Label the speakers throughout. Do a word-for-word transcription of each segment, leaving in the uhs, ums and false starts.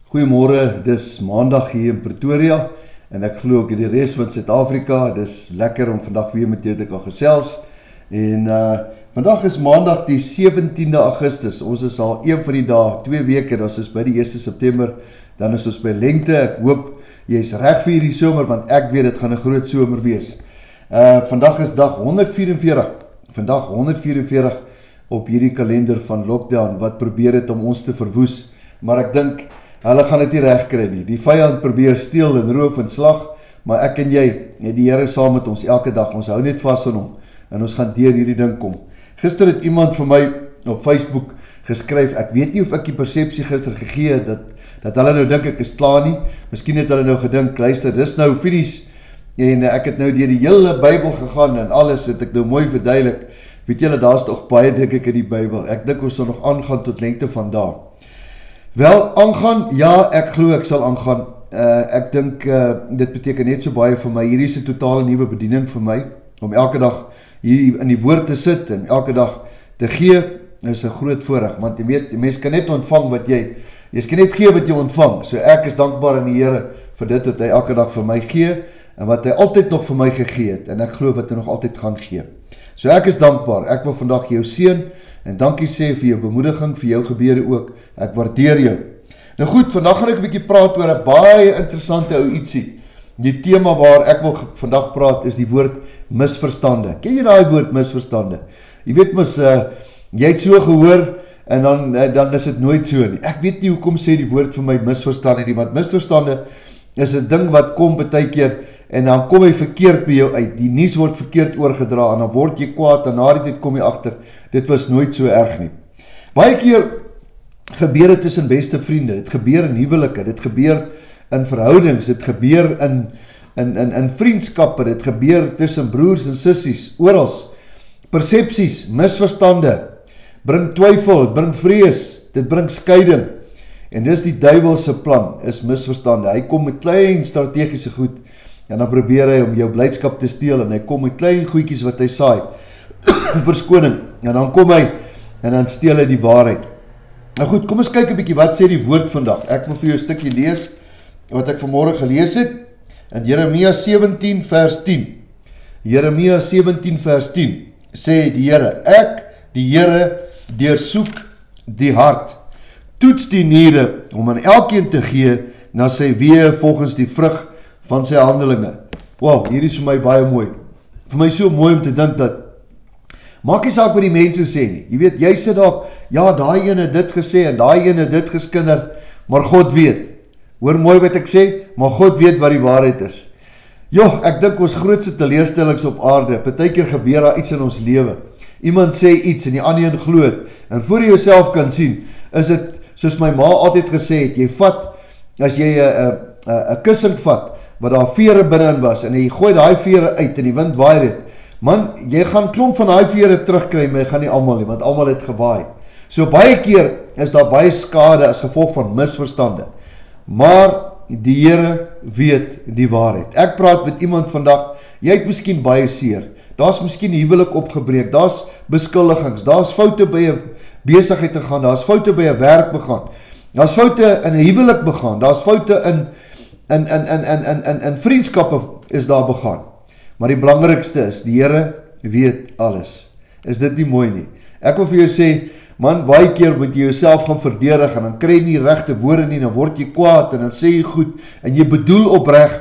Speaker 1: Goeiemôre, dis maandag hier in Pretoria en ek glo ook in die res van Suid-Afrika. Dis lekker om vandag weer met jou te kan gesels. En uh, vandag is maandag die sewentiende Augustus. Ons is al een van die dae, twee weke, dan is ons by die eerste September, dan is ons by lengte. Ek hoop jy is reg vir hierdie somer, want ek weet dit gaan 'n groot somer wees. Uh, vandag is dag honderd vyf en veertig. Vandag honderd vyf en veertig op hierdie kalender van lockdown wat probeer het om ons te verwoes. Maar ek dink hulle gaan dit nie reg kry nie. Die vyand probeer steel en roof en slag, maar ek en jy, het die Here saam met ons elke dag. Ons hou net vas aan hom en ons gaan deur hierdie ding kom. Gister het iemand vir my op Facebook geskryf, ek weet nie of ek die persepsie gister gegee het dat dat hulle nou dink ek is klaar nie. Miskien het hulle nou gedink, luister, dis nou finies en ek het nou deur die hele Bybel gegaan en alles het ek nou mooi verduidelik. Weet julle, daar's tog baie dink ek in die Bybel. Ek dink ons sal nog aangaan tot lengte van dae. Wel, aangaan, ja, ek glo ek sal aangaan. Uh, ek dink, uh, dit beteken net so baie vir my. Hierdie is 'n totale nuwe bediening vir my, om elke dag hier in die woord te sit en elke dag te gee, is 'n groot voorreg, want jy weet, die mens kan net ontvang wat jy, jy kan net gee wat jy ontvang. So ek is dankbaar aan die Here vir dit wat hy elke dag vir my gee, en wat hy altyd nog vir my gegee het, en ek glo wat hy nog altyd gaan gee. So ek is dankbaar, ek wil vandag jou seën, en dankie sê vir jou bemoediging, vir jou gebede ook, ek waardeer jou. Nou goed, vandag gaan ek 'n bietjie praat oor 'n baie interessante ou ietsie. Die tema waar ek wil vandag praat is die woord misverstande. Ken jy daai woord misverstande? Jy weet mos, uh, jy het so gehoor, en dan, uh, dan is dit nooit so nie. Ek weet nie hoekom sê die woord vir my misverstande nie, want misverstande is 'n ding wat kom baie keer, en dan kom hy verkeerd by jou uit, die nuus word verkeerd oorgedra, en dan word jy kwaad, en na die tyd kom jy agter, dit was nooit so erg nie. Baie keer gebeur dit tussen beste vriende, dit gebeur in huwelike, dit gebeur in verhoudings, dit gebeur in, in, in, in vriendskappe, dit gebeur tussen broers en sissies, orals, persepsies, misverstande, bring twyfel, bring vrees, dit bring skeiding, en dis die duiwelse plan, is misverstande. Hy kom met klein strategiese goed, en dan probeer hy om jou blydskap te steel, en hy kom met klein goedjies wat hy saai, verskoning, en dan kom hy, en dan steel hy die waarheid. Nou goed, kom ons kyk 'n bietjie, wat sê die woord vandag? Ek wil vir jou 'n stukkie lees, wat ek vanmôre gelees het, in Jeremia sewentien vers tien. Jeremia sewentien vers tien, sê die Here, ek, die Here, deursoek die hart, toets die niere, om aan elkeen te gee, na sy weë volgens die vrug van sy handelinge. Wow, hier is vir my baie mooi. Vir my so mooi om te dink dat, maak nie saak wat die mense sê nie. Jy weet, jy sê daar, ja, daai een het dit gesê, en daai een het dit geskinder, maar God weet. Hoor mooi wat ek sê, maar God weet wat die waarheid is. Joh, ek dink ons grootste teleurstellings op aarde, partykeer gebeur daar iets in ons lewe. Iemand sê iets, en die ander een glo het, en voor jy jouself kan sien, is dit, soos my ma altyd gesê het, jy vat, as jy 'n kussing vat, wat daar vere binnein was, en jy gooi daai vere uit, en die wind waai dit, man, jy gaan klomp van daai vere terugkry, maar jy gaan nie almal nie, want almal het gewaai. So baie keer is daar baie skade as gevolg van misverstande, maar die Here weet die waarheid. Ek praat met iemand vandag, jy het miskien baie seer, daar's miskien huwelik opgebreek, daar's beskuldigings, daar's foute by 'n besigheid te gaan, daar's foute by 'n werk begaan, daar's foute in 'n huwelik begaan, daar's foute in In, in, in, in, in, in, in vriendskappe is daar begaan. Maar die belangrikste is, die Here weet alles. Is dit nie mooi nie? Ek wil vir jou sê, man, baie keer moet jy jouself gaan verdedig, en dan kry jy nie regte woorde nie, dan word jy kwaad, en dan sê jy goed, en jy bedoel opreg.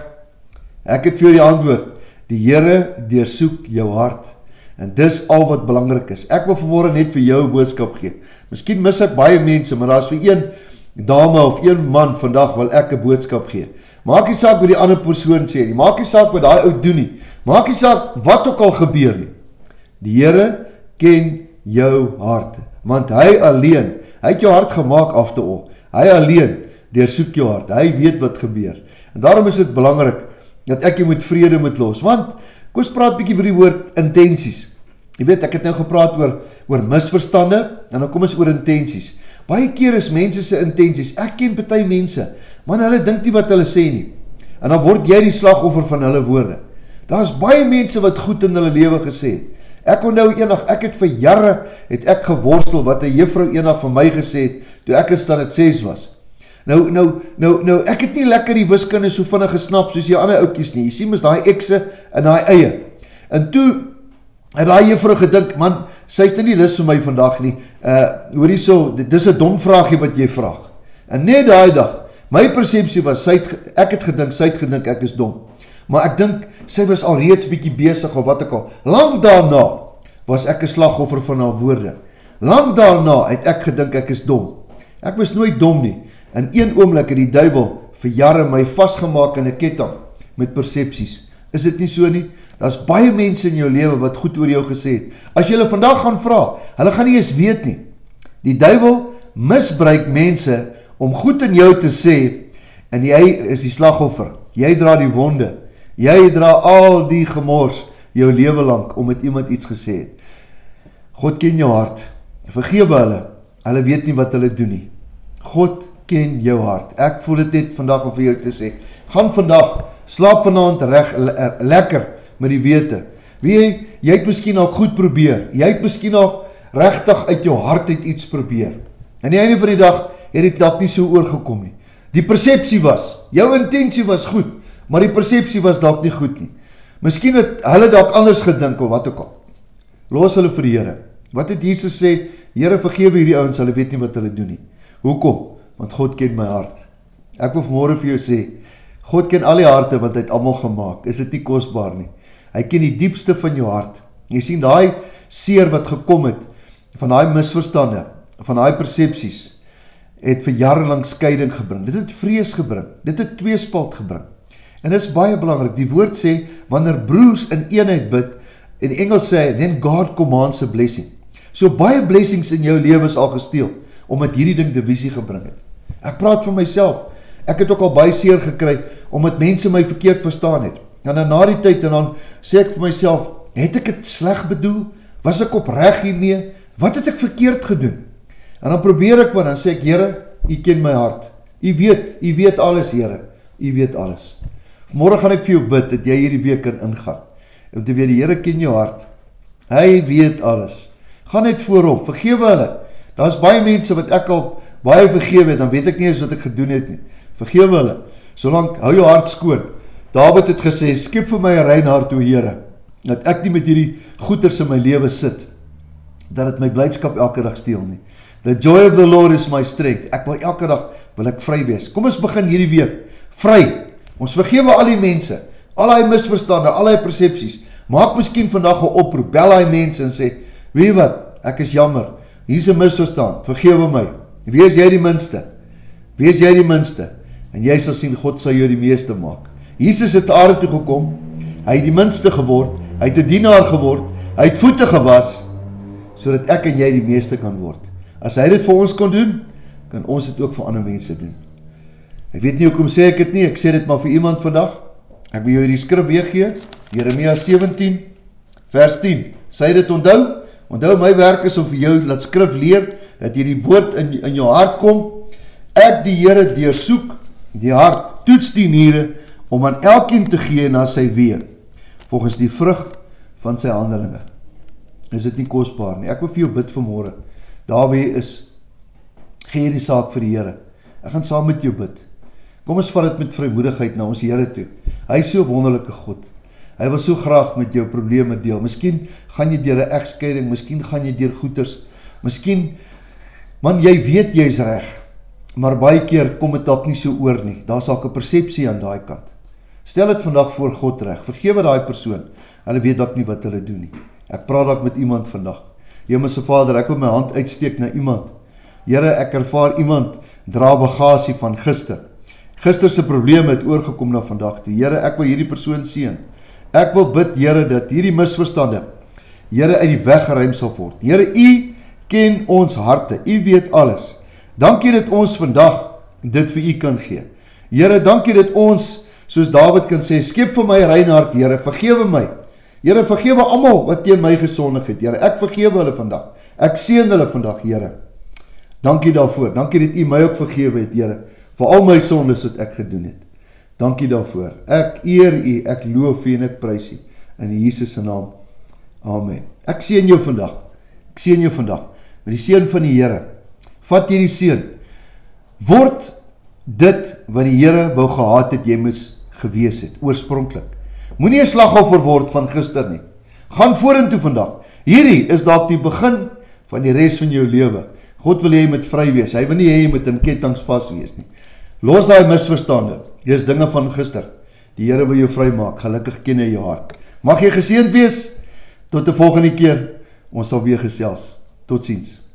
Speaker 1: Ek het vir jou die antwoord, die Here deursoek jou hart, en dis al wat belangrik is. Ek wil vanmôre net vir jou 'n boodskap gee. Miskien mis ek baie mense, maar daar is vir een dame of een man vandag wil ek 'n boodskap gee. Maak nie saak wat die ander persoon sê nie, maak nie saak wat daai ou doen nie, maak nie saak wat ook al gebeur nie. Die Here ken jou hart, want hy alleen, hy het jou hart gemaak af te al, hy alleen deursoek jou hart, hy weet wat gebeur. En daarom is dit belangrik dat ek jou met vrede moet los, want kom ons praat bietjie oor die woord intensies. Jy weet, ek het nou gepraat oor, oor misverstande, en dan kom ons oor intensies. Baie keer is mense se intensies, ek ken party mense, man, hulle dink nie wat hulle sê nie, en dan word jy die slagoffer van hulle woorde. Daar is baie mense wat goed in hulle lewe gesê het. Ek onthou eendag, ek het vir jare, het ek geworstel, wat 'n juffrou eendag vir my gesê het, toe ek in standaard ses was. Nou, nou, nou, nou, ek het nie lekker die wiskunde so vinnig gesnap soos die ander oukies nie. Jy sien mos daai ekse en daai eie. En toe het daai juffrou gedink, man, sy is nie lus vir my vandag nie. Uh, hoor hier so, dit is 'n dom vraagie wat jy vraag. En net daai dag, my persepsie was, sy het, ek het gedink, sy het gedink ek is dom. Maar ek dink, sy was al reeds bietjie besig of wat ek al. Lang daarna was ek 'n slagoffer van haar woorde. Lang daarna het ek gedink ek is dom. Ek was nooit dom nie. In een oomblik het die duiwel vir jare my vasgemaak in 'n ketting met persepsies. Is dit nie so nie? Daar's baie mense in jou lewe wat goed oor jou gesê het. As jy hulle vandag gaan vra, hulle gaan nie eens weet nie. Die duiwel misbruik mense om goed in jou te sê en jy is die slagoffer. Jy dra die wonde. Jy dra al die gemors jou lewe lank om met iemand iets gesê het. God ken jou hart. Vergewe hulle. Hulle weet nie wat hulle doen nie. God ken jou hart. Ek voel dit net vandag om vir jou te sê. Gaan vandag, slaap vanaand reg, le lekker met die wete. Wie jy, jy het miskien ook goed probeer. Jy het miskien ook regtig uit jou hart uit iets probeer. En die einde van die dag het dit dalk nie so oorgekom nie. Die persepsie was, jou intensie was goed, maar die persepsie was dalk nie goed nie. Miskien het hulle dalk anders gedink of wat ook al. Los hulle vir die Here. Wat het Jesus sê? Here, vergewe hierdie ouens, hulle weet nie wat hulle doen nie. Hoekom? Want God ken my hart. Ek wil vanmôre vir jou sê, God ken al die harte wat hy het almal gemaak. Is dit nie kosbaar nie? Hy ken die diepste van jou hart. Jy sien daai seer wat gekom het van daai misverstande, van daai persepsies, het vir jare lank skeiding gebring. Dit het vrees gebring. Dit het tweespalt gebring. En dit is baie belangrik. Die woord sê, wanneer broers in eenheid bid, in Engels sê, then God commands a blessing. So baie blessings in jou lewe is al gesteel, omdat hierdie ding divisie gebring het. Ek praat van myself. Ek het ook al baie seer gekry, omdat mense my verkeerd verstaan het. En dan na die tyd, en dan sê ek vir myself, het ek het sleg bedoel? Was ek opreg hiermee? Wat het ek verkeerd gedoen? En dan probeer ek maar, dan sê ek, Here, U ken my hart. U weet, U weet alles, Here. U weet alles. Vanmôre gaan ek vir jou bid, dat jy hierdie week kan ingaan. Om te weet, die Here ken jou hart. Hy weet alles. Gaan net voor hom, vergewe hulle. Daar is baie mense wat ek al baie vergewe het, dan weet ek nie eens wat ek gedoen het nie. Vergewe hulle. Solank, hou jou hart skoon. David het gesê, skep vir my 'n rein hart, o Here, dat ek nie met hierdie goeders in my lewe sit, dat het my blydskap elke dag steel nie. The joy of the Lord is my strength. Ek wil elke dag, wil ek vry wees. Kom ons begin hierdie week, vry. Ons vergewe al die mense, al die misverstande, al die persepsies. Maak miskien vandag 'n oproep, bel die mense en sê, weet wat, ek is jammer, hier is 'n misverstand, vergewe my. Wees jy die minste, wees jy die minste, en jy sal sien, God sal jou die meeste maak. Jesus het aarde toe gekom, hy het die minste geword, hy het 'n dienaar geword, hy het voete gewas, sodat ek en jy die meeste kan word. As hy dit vir ons kon doen, kan ons dit ook vir ander mense doen. Ek weet nie hoekom sê ek dit nie, ek sê dit maar vir iemand vandag. Ek wil jou die skrif weer gee, Jeremia sewentien, vers tien. Sy dit onthou, onthou my werk is om vir jou laat skrif leer, dat jy die woord in, in jou hart kom. Ek die Here deursoek die hart, toets die niere, om aan elkeen te gee na sy weë, volgens die vrug van sy handelinge. Is dit nie kosbaar nie? Ek wil vir jou bid vanmôre. Daar wie is, gee die saak vir die Here. Ek gaan saam met jou bid. Kom ons vat dit met vrymoedigheid na ons Here toe. Hy is so 'n wonderlike God. Hy wil so graag met jou probleme deel. Miskien gaan jy deur 'n egskeiding, miskien gaan jy deur goeters. Miskien, man, jy weet jy's reg, maar baie keer kom dit dalk nie so oor nie. Daar's dalk 'n persepsie aan daai kant. Stel dit vandag voor God reg. Vergewe daai persoon. Hulle weet dalk nie wat hulle doen nie. Ek praat dalk met iemand vandag. Hemelse Vader, ek wil my hand uitsteek na iemand. Here, ek ervaar iemand dra bagasie van gister. Gister se probleme het oorgekom na vandag toe. Here, ek wil hierdie persoon seën. Ek wil bid, Here, dat hierdie misverstande, Here, uit die weg geruim sal word. Here, U ken ons harte. U weet alles. Dankie dat ons vandag dit vir U kan gee. Here, dankie dat ons, soos Dawid kan sê, skep vir my 'n rein hart, Here, vergewe my. Here, vergewe almal wat teen my gesondig het, Here. Ek vergewe hulle vandag. Ek seën hulle vandag, Here. Dankie daarvoor. Dankie dat U my ook vergewe het, Here, vir al my sondes wat ek gedoen het. Dankie daarvoor. Ek eer U, ek loof U en ek prys U in Jesus se naam. Amen. Ek seën jou vandag. Ek seën jou vandag met die seën van die Here. Vat hierdie seën. Word dit wat die Here wou gehad het, jy moes gewees het, oorspronklik. Moenie 'n slagoffer word van gister nie. Gaan vorentoe vandag. Hierdie is dalk die begin van die res van jou lewe. God wil hê jy moet vry wees. Hy wil nie hê jy moet in kettinge vas wees nie. Los daai misverstande. Dis dinge van gister. Die Here wil jou vry maak. Gelukkig ken hy jou hart. Mag jy geseënd wees. Tot 'n volgende keer. Ons sal weer gesels. Totsiens.